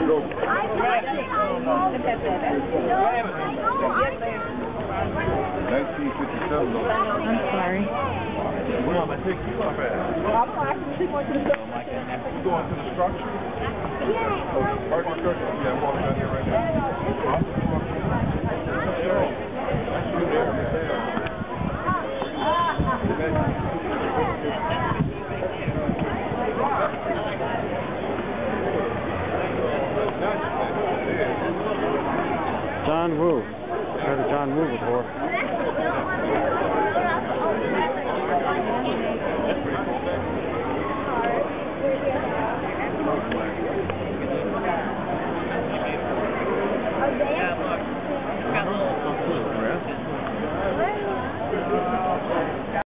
I'm sorry. Well, I'm going to take you up at it. I'm actually going to the You going to the structure? Yeah. Park the structure? Yeah, I'm walking down here right now. That's you there. John Woo.